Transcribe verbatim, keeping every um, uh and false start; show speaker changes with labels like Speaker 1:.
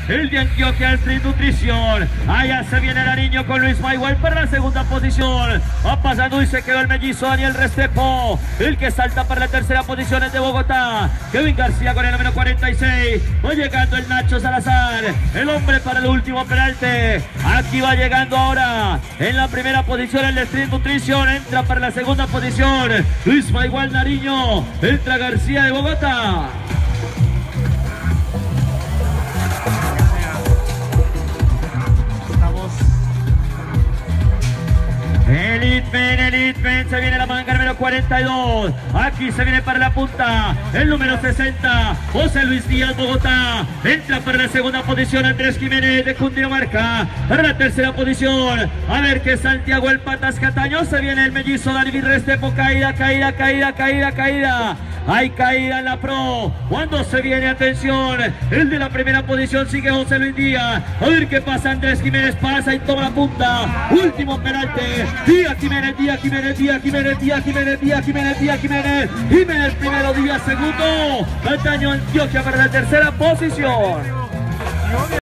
Speaker 1: el de Antioquia Street Nutrición. Allá se viene Nariño con Luis Mayhuel para la segunda posición. Va pasando y se quedó el mellizo Daniel Restrepo. El que salta para la tercera posición es de Bogotá, Kevin García con el número cuarenta y seis. Va llegando el Nacho Salazar, el hombre para el último peralte. Aquí va llegando ahora en la primera posición el de Street Nutrición. Entra para la segunda posición Luis Mayhuel Nariño. Entra García de Bogotá. Elitmen, Elitmen, se viene la manga número cuarenta y dos. Aquí se viene para la punta el número sesenta, José Luis Díaz, Bogotá. Entra para la segunda posición Andrés Jiménez de Cundinamarca. Para la tercera posición, a ver que Santiago el Patas Cataño. Se viene el mellizo David Restrepo. Caída, caída, caída, caída, caída. Hay caída en la pro. Cuando se viene, atención, el de la primera posición sigue José Luis Díaz. A ver qué pasa, Andrés Jiménez pasa y toma la punta. Último peralte. Díaz Jiménez, Díaz Jiménez, Díaz Jiménez, Díaz Jiménez, Díaz Jiménez, Díaz Jiménez. Jiménez primero, Díaz segundo. Cataño Antioquia para la tercera posición.